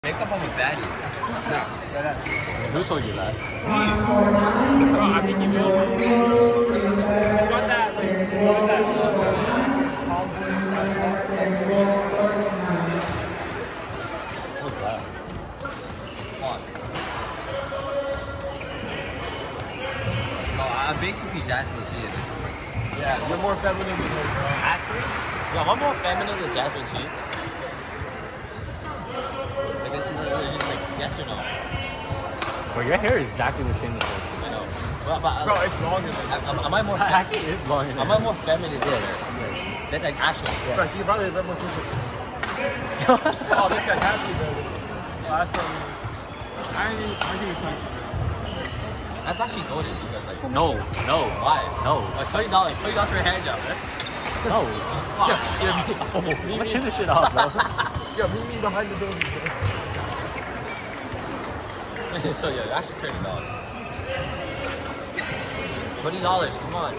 Makeup on with baddies. Yeah. Who told you that? Oh, I think you will. It's got that, like, what is that? What's that? Come on. No, I'm basically Jasmine G. Yeah, you're more feminine than her, bro. Actually? Yeah, I'm more feminine than Jasmine G. Like, it's just like, yes or no? Bro, your hair is exactly the same as hers. I know. But Bro, it's longer than this. am I more It actually is longer. Am I more feminine than Yes, her? yes. That's like actual. Bro, she probably a bit more crucial. Oh, this guy's happy, bro. Oh, that's so weird. I didn't even touch it. That's actually goaded because like No, no, why? no, $20 for a hand job, right? no. Yeah, I'm gonna turn this shit off, bro. Yo, meet me behind the building, bro. So yeah, you actually $30. $20, come on.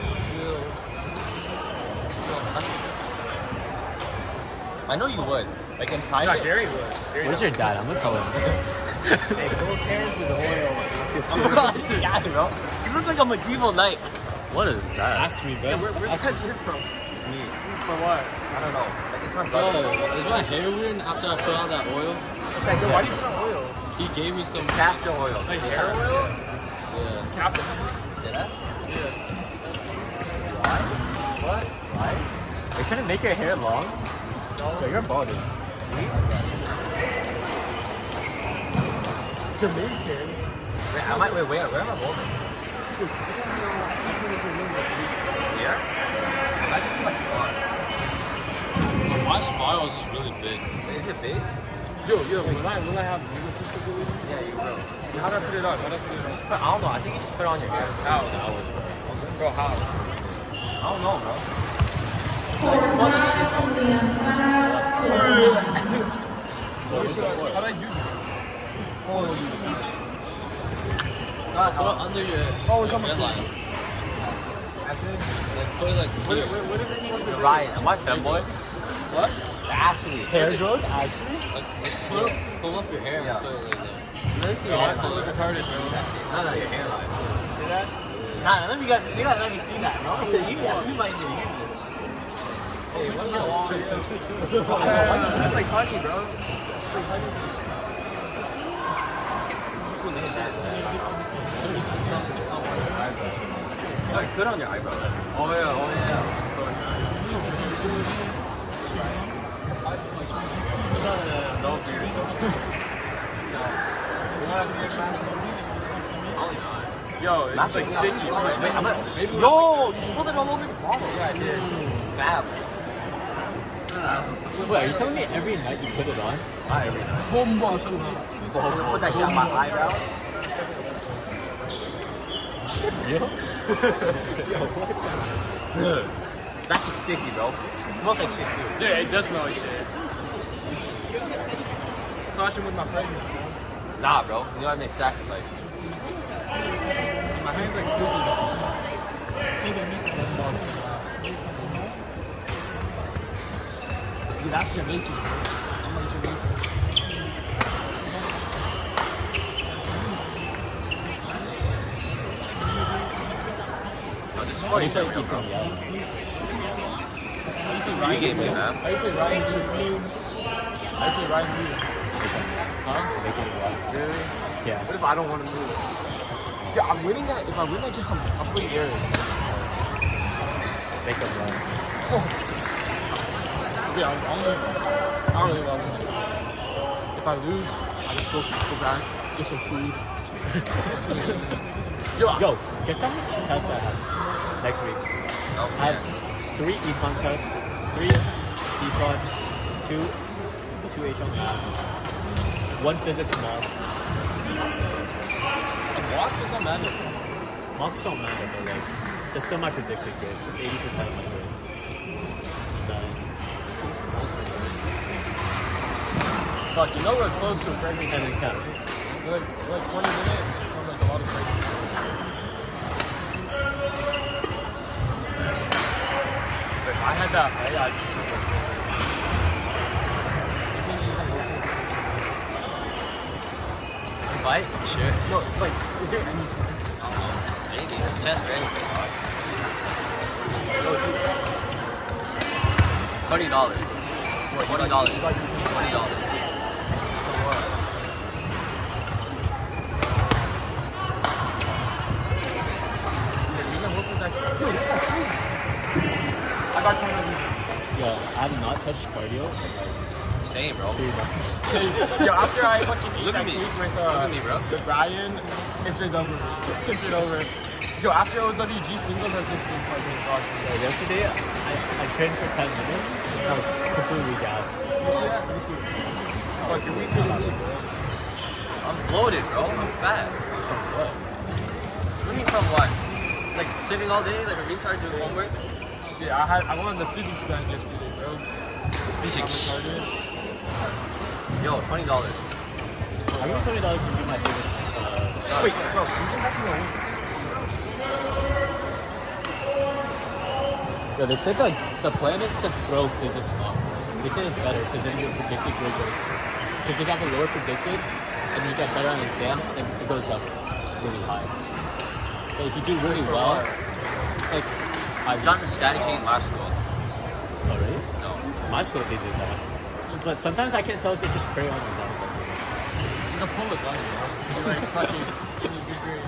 I know you would. Like in No, private. Jerry would. Jerry Where's your dad? I'm gonna tell him. Hey, go parents with oil. Yeah, bro. You look like a medieval knight. What is that? Ask me, bro. Where's that shit from? It's me. For what? I don't know. Like it's my Bro, brother. is my hair weird after I put on that oil? It's like, yo, why do you put on oil? He gave me some. Castor oil. Like hair oil? Yeah. Cap or Yeah, that's. What? Why? Are you trying to make your hair long? Yo, you're balding. Jamaican. Wait, where am I holding? Here? That's just my spot. My spiral is just really big. Is it big? Yo, will I have abilities? Yeah, you will. How do I put it on? How do I put it on? I don't know. I think you just put it on your hair. How? Bro, how? I don't know, bro. How do I do this? Put it under your Oh, it's on my hairline. That's it? Like, put it like. What is this supposed to do? Ryan, am I femboy? What? Actually. Hair growth, actually? Like pull up your hair Yeah. and put it like that. Let me see Yo, your that's hairline. look retarded, bro. No, your hairline. See that? Nah, let me guys. You gotta let me see that, no? You might need to use this. Hey, what's your wall? That's like honey, bro. This one is shit. Oh, it's good on your eyebrow. Oh yeah. No beard. Yo, it's like sticky. Wait, yo, you spilled it all over your bottle. Yeah, I did. Fab. Wait, are you telling me every night you put it on? Not every night. Put that shit on my eyebrow. It's actually sticky, bro. It smells like shit too. Yeah, it does smell like shit. It's clashing with my fragrance, bro. Nah, bro. You know I make sacrifice. My hand's like sticky. Dude, that's Jamaican, bro. I'm like Jamaican. Oh, this is what you said, bro. You gave me, man. I play Ryan Reed. I play Ryan Reed. Huh? Really? Yes. What if I don't want to move? Dude, I'm winning that. If I win that game, I'm playing Aries. Make them run. Yeah, I don't really want to win this game. If I lose, I just go back, get some food. Yo, guess how much tests I have next week? I have 3 econ tests, 3 econ, 2 HL math, 1 physics mock. Walk does not matter. Mocks don't matter, but like, it's still my predicted grade. It's 80% of my grade. Fuck, you know we're close to a breaking And then count. We're like 20 minutes from like a lot of breaks. If I had that play, I'd be super good. I think you can fight? Sure. No, like, is there any? Maybe. Chest for anything. $20. $20. $20. I got 20 of these. Yo, I have not touched cardio in Same, bro. like 3 months. Yo, after I fucking ate Look that at me. cake with Look at me, bro. with Brian, it's been over. It's been over. Yo, after OWG singles, has just been fucking exhausting. Like yesterday, I trained for 10 minutes and I was completely gassed. You see that? Let me see. What, your week really good? I'm bloated, bro. I'm fat. Swimming from what? Like sitting all day, like a retard doing homework? Shit, I went on the physics band yesterday, bro. Physics. I'm retarded. Yo, $20. I give $20 would be my favorite. Wait, bro, you said that's no. Yo, they said like the plan is to throw physics up. They say it's better because then your predicted grade goes. Because you have a lower predicted and you get better on the exam and it goes up really high. But if you do really well, it's like I've done the static sheet in my school. Oh really? No. My school they did that. But sometimes I can't tell if they just pray on the exam. You can pull the gun, bro. You're like fucking give me good grade.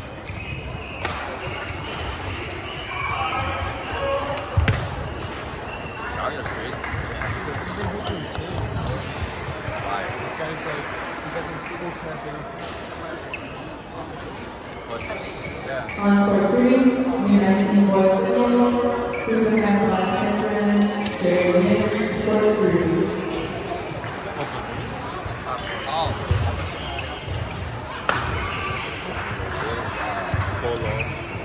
Charlie looks great. This is who's insane. Fire. This guy's like, he doesn't physics nothing. What's Yeah. On court 3, U19 boys singles, cruising at Black Champion, Jerry Hicks, court 3. Oh. Polo.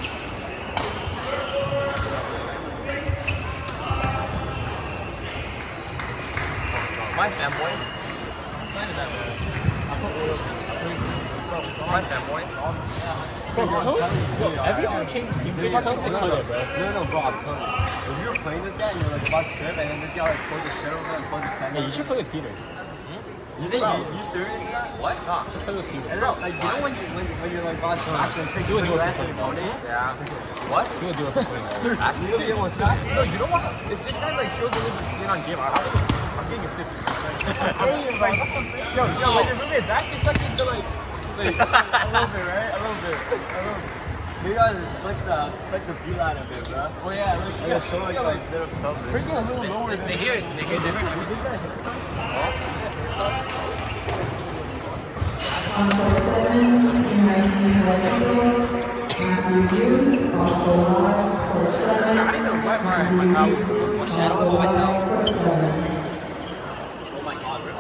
My fanboy. My fanboy. Every time change teams, you tell them to cut it, bro. No, bro, I'm telling you. If you were playing this guy and you're like about to serve, and then this guy like pulled the shirt over and pulled the pen. Hey, you should play with Peter. You think you serious? What? You should play with Peter. And like, you know when you're like about to smash and take You would do it the for rest of the opponent? Yeah. What? You would do it for $20. You know you almost smash? No, you know what? If this guy like shows a little bit of skin on game, I'm getting a stick. Like, yo, when you're moving it back, just fucking to like a little bit, right? A little bit. You guys flex the B line a bit, bro. Oh yeah, like, Like, show like a bit of coverage. bring it a little lower. They hear it. They hear different. On court 7, U19 boys singles, Matthew Yu, also live, court 7, Matthew Yu, also live, court 7. Oh my god, bro.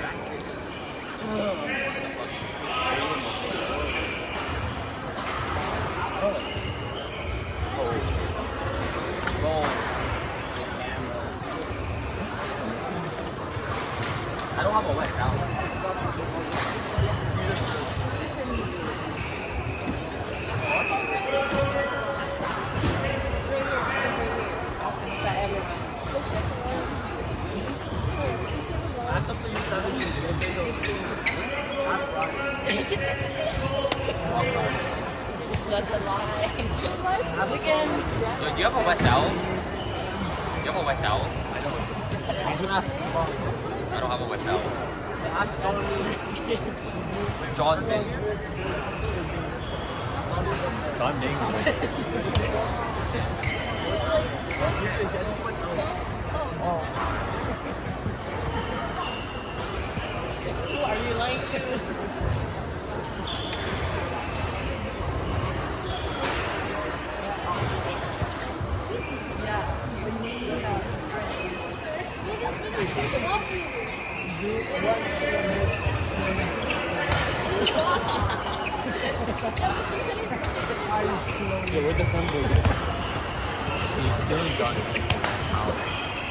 I don't have a wet towel. That's something you said this is That's right. That's a lie. Chickens. Yo, do you have a wet towel? You have a wet towel? He's gonna ask. I don't have a wet towel. John Ming. John Ming. Who are you lying to? Yeah, where'd the phone go? He's still in John Ming's house.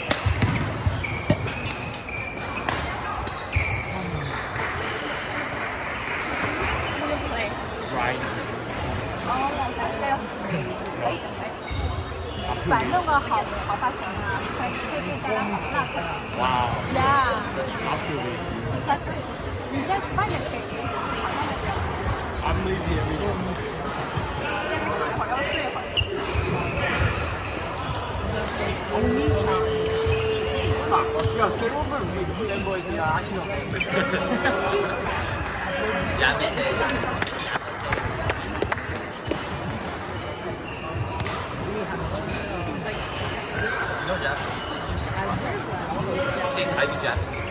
Right. 反正个好发型啊，可以带来好的辣菜。 Wow. Yeah. Observation. 你先慢点可以，好像 I'm lazy every day. 我要睡一会儿。 我只有睡我不容易，不能过去啊！去弄。 やめて。You know Japanese? Sing I do Japanese.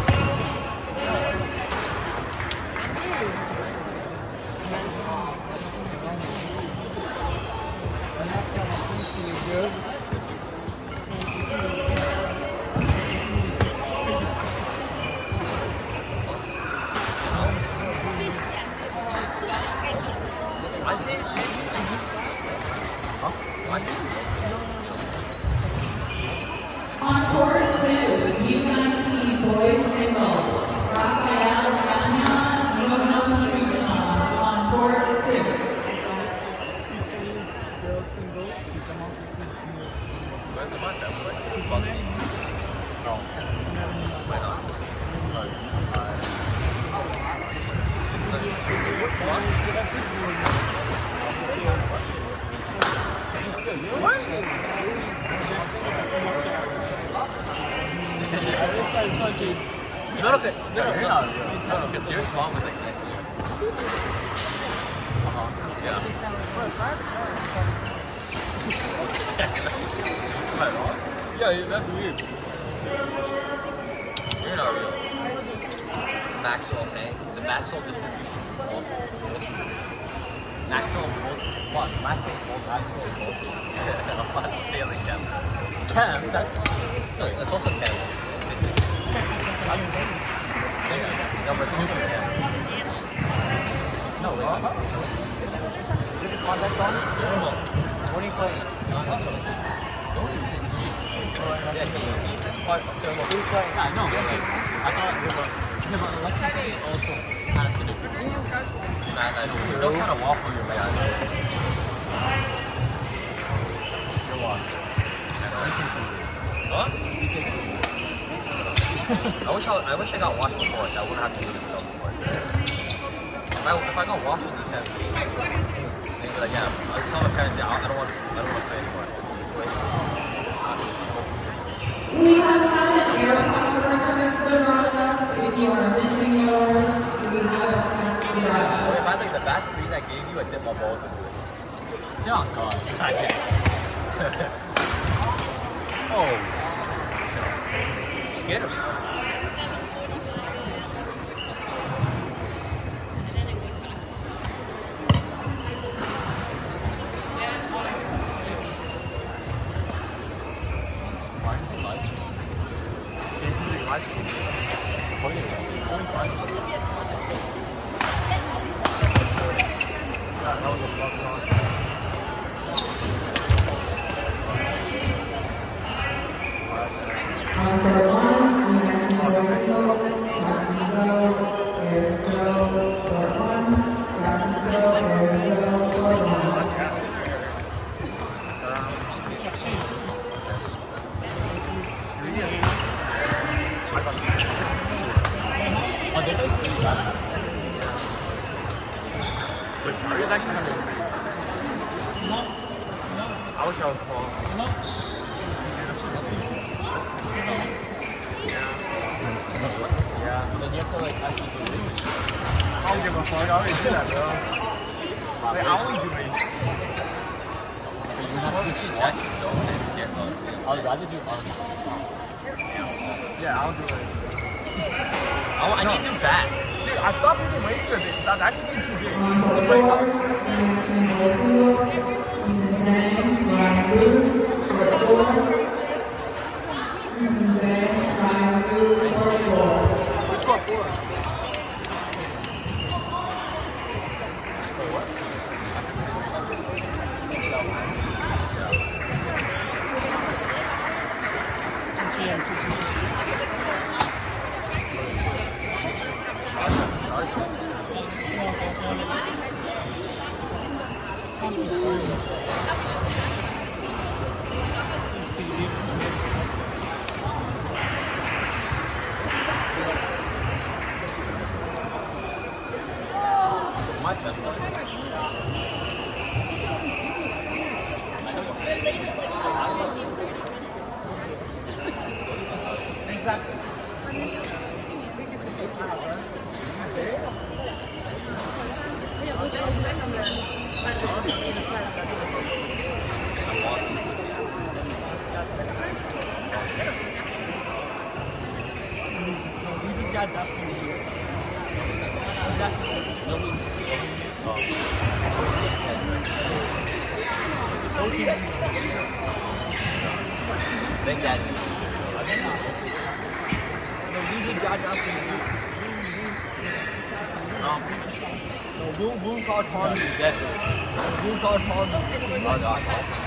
On court 2, U19 boys singles, Rafael Gagnon, Yono Sutton. On court 2. No, because Derek's mom was like this. Yeah. Am I wrong? Yeah, that's weird. You're not real. Maxwell Pay. The Maxwell distribution. Maxwell Bolt. What? Maxwell Bolt. Maxwell Bolt. I'm failing Cam. Cam, that's. No, that's also Cam. No, but it's also Cam. No, wait. You have contacts on it? What are you playing? Yeah, he's part of the Yeah, no, I thought. No, but Alexis also had to do it. Don't try to waffle your way out of it. You're what? Huh? I wish I got washed before, so I wouldn't have to do this stuff before. If I got washed in December, they'd be like, yeah, I'll tell my parents, yeah, I don't want to play anymore. We have had an AirPod return to the us. If you are missing yours, we have a plan to drive If us. I like the Vaseline I gave you, I dip my balls into it. Oh, God. I did. Oh. I'm scared of this. On court 1, U19 boys singles, Rapido, air throw, court 1, Rapido, air throw, court 1. Oh, they played 3 last year. It was actually kind of crazy. I wish I was tall. Yeah. Then you have to like actually do it. I don't give a fuck. I already do that, bro. Like, I only do weights. You see Jackson so I'd rather do arms. Yeah, I'll do it. I need to do back. Dude, I stopped using weights for a bit because I was actually getting too big. On court 4, U19 boys singles, Ethan Zhang, Ryan Wu, court 4. Ethan Zhang, Ryan Wu, court 4. Which court 4? watch them. Exactly. Big Daddy. Boom called Harvey. Definitely. Boom called Harvey. Oh, God.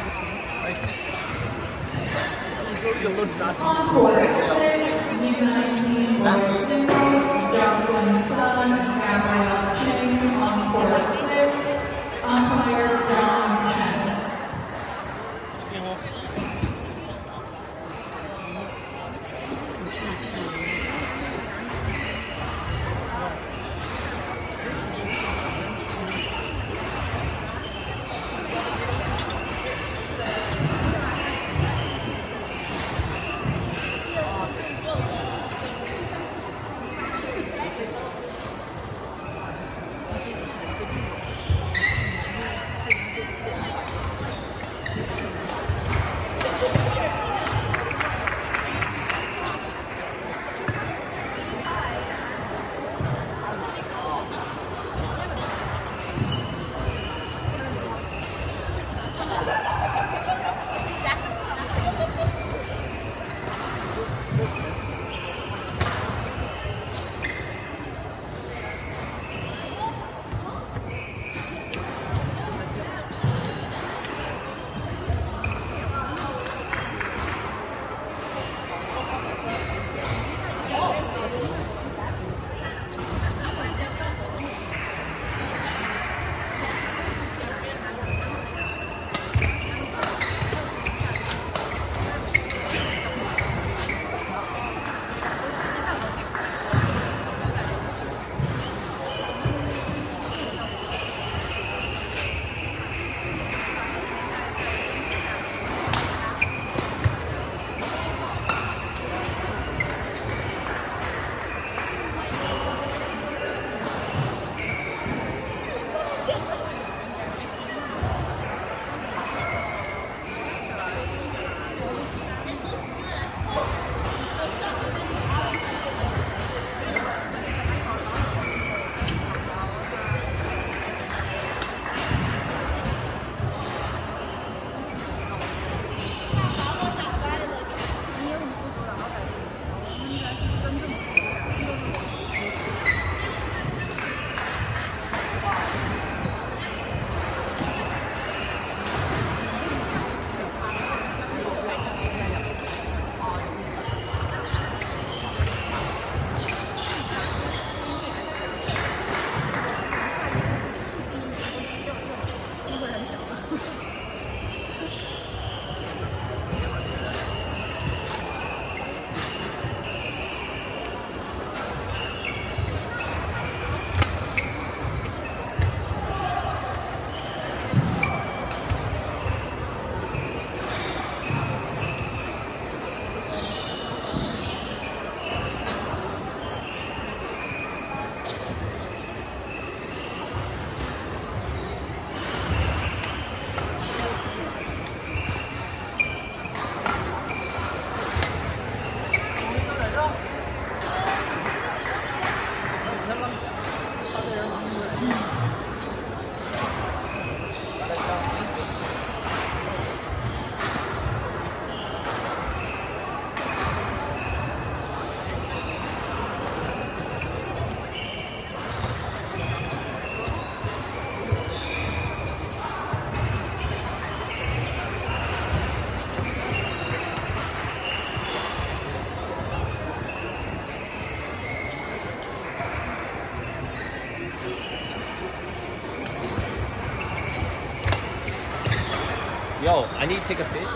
On court 6, U19 boys singles, Jocelyn Sun, Gabrielle Ching. On court 6, umpire John Chen. Yo, I need to take a fish.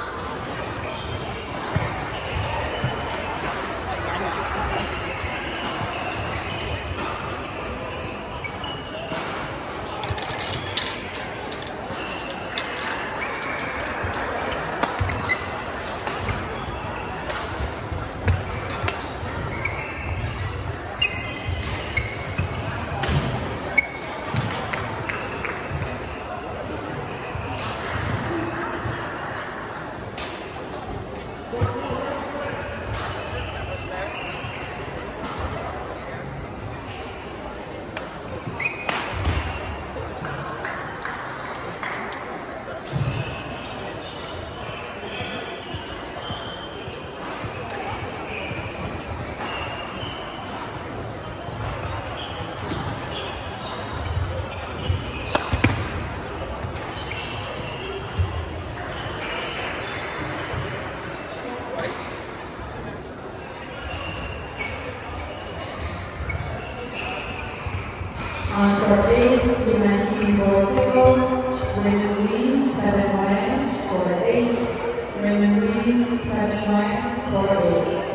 On court 8, U19 boys singles, Raymond Lee, Kevin Wang, court 8. Raymond Lee, Kevin Wang, court 8.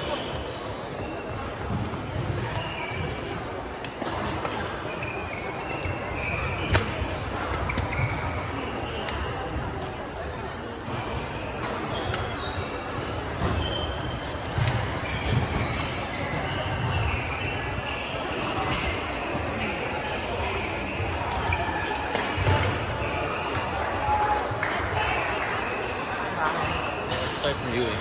Start from you.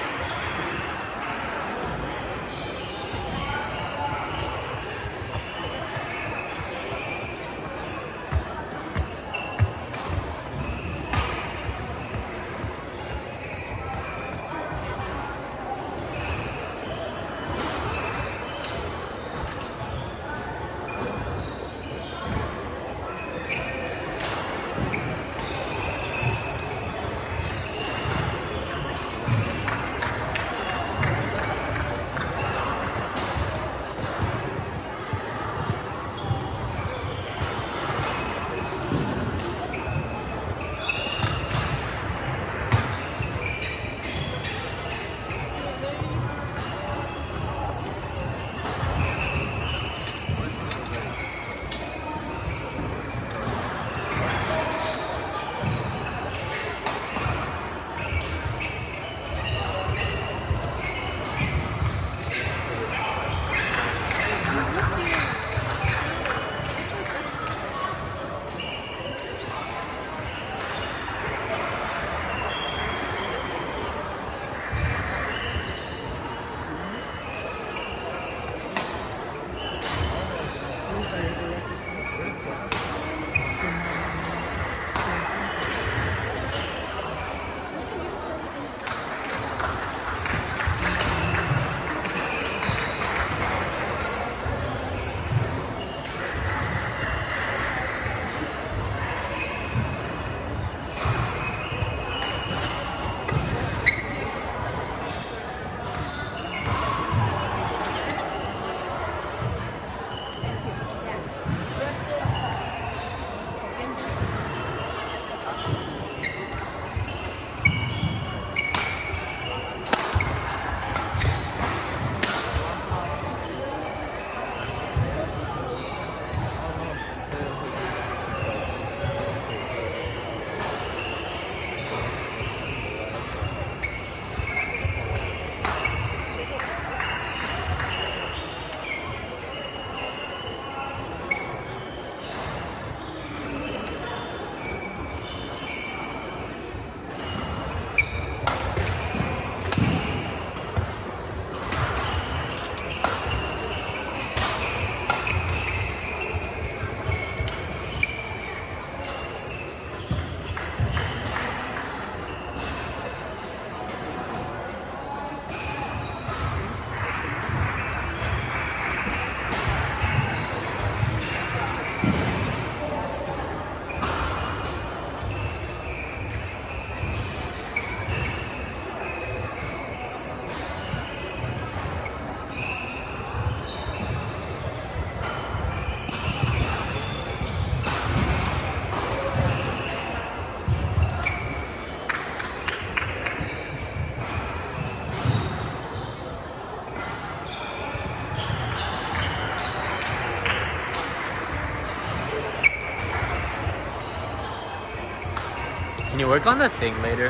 Can you work on that thing later?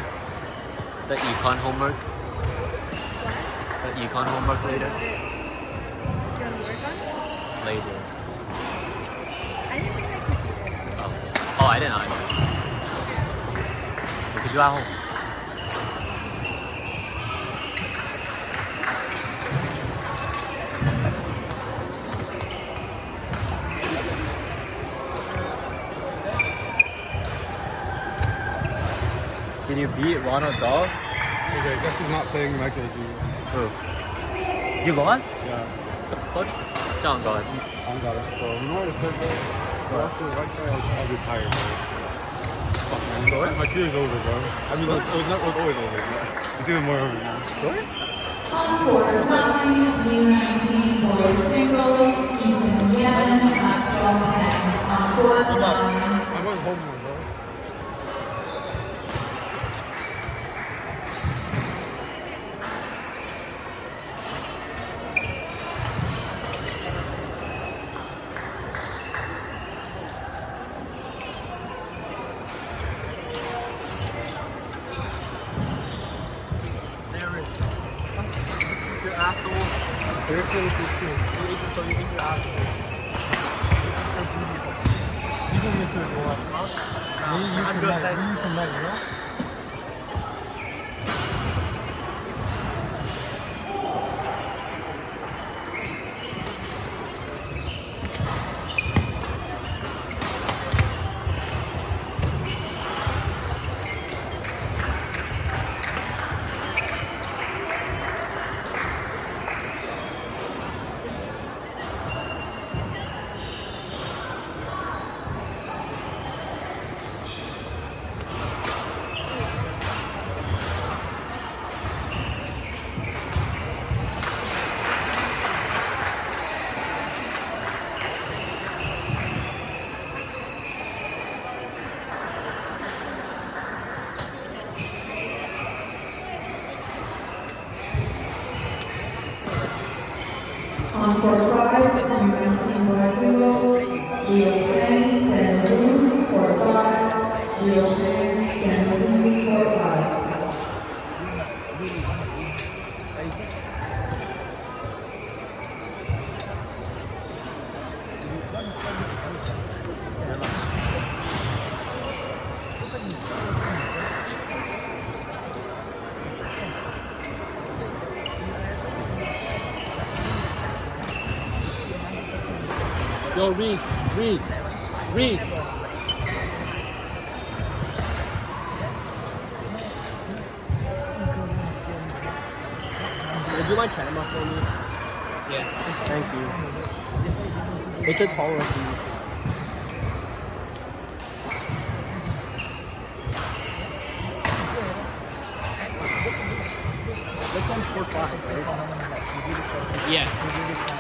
The econ homework? The econ homework later? You want to work on it? Later. I didn't think I could do it. Oh, I didn't either. We could do at home. Did you beat Ronald Dahl? Okay, guess who's not playing Mike AG? Who? You lost? Yeah. The fuck? Sound God. I got it. So, you know what I said, bro? Bro, after right there, I'll retire, bro. Fuck, man. My career's over, bro. I mean, it was always over. But it's even more over now. What? On court 9, U19 boys singles, Ethan Yan, Maxwell true. You think you're asking. You think you're too what? You tonight, you know? On court 5, UNC Boys Singles, Leo Peng, Cameroon, court 5, Leo Peng, Cameroon, court 5. Yo, read. Would you mind chatting my for me? Yeah. Thank you. Make it taller for you. This one's 4-5, right? Yeah.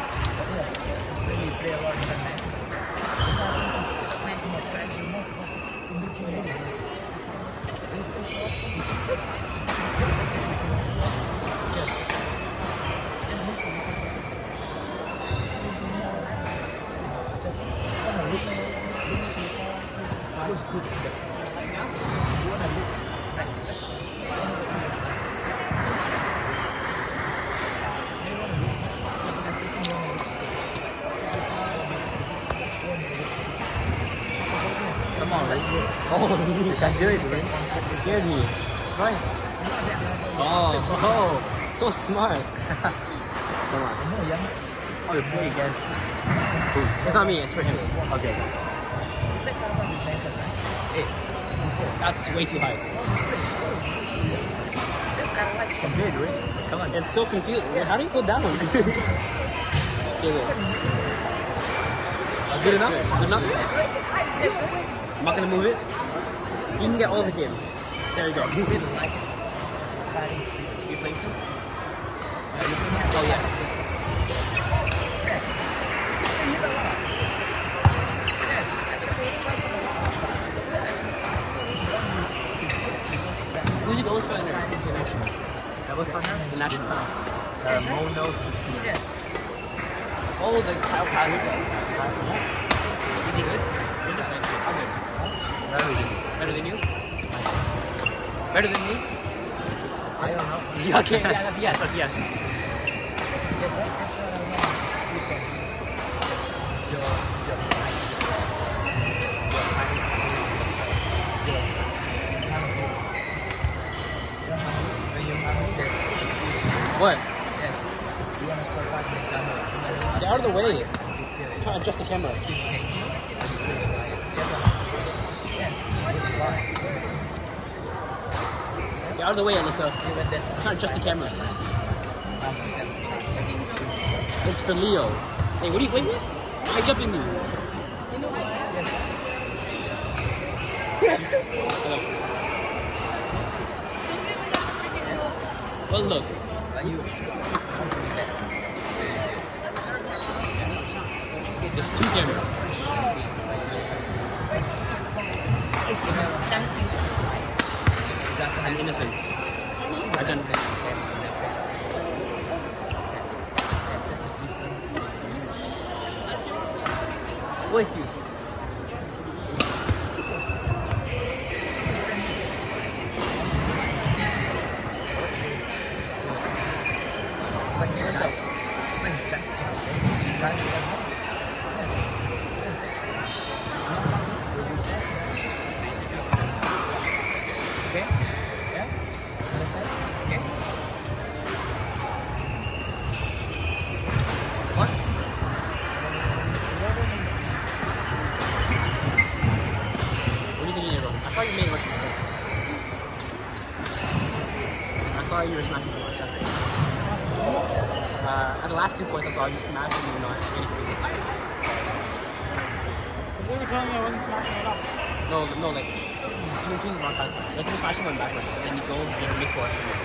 Come on, let's. Oh, you can do it, right? That scared me. Right. Oh, so smart. Come on. Oh, you play against. It's not me, it's for him. Okay. Hey, that's way too high. Can do it, Riz. Come on. It's so confusing. How do you go down? Okay, wait. Good enough? Good enough? I'm not gonna move it. You can get all the game. There you go. You play too? Oh yeah. Who's your goalkeeper in the national? That was fun. The national. Mono 16. Yes. Oh, the Kyle Kyler. Is he good? Who's your friend? How good? Better than you? Better than me? I don't know. Yeah, okay, yeah, that's yes, that's yes. Guess what? Guess what I want to see from What? Yes. You want to survive the jungle. Get out of the way. I'm trying to adjust the camera. Get out of the way, Alyssa. I'm trying to adjust the camera. It's for Leo. Hey, what are you waiting? Why are you jumping me? Well, look. There's two cameras. I'm innocent. I can. What's use? saw you made a bunch of mistakes. I saw you were smashing too much. That's it. At the last 2 points, I saw you smashing and you were not getting physics. Because they were telling me I wasn't smashing enough. No, like, you're doing the wrong kind of smash. You have to be smashing one backwards, so then you go, you make 4.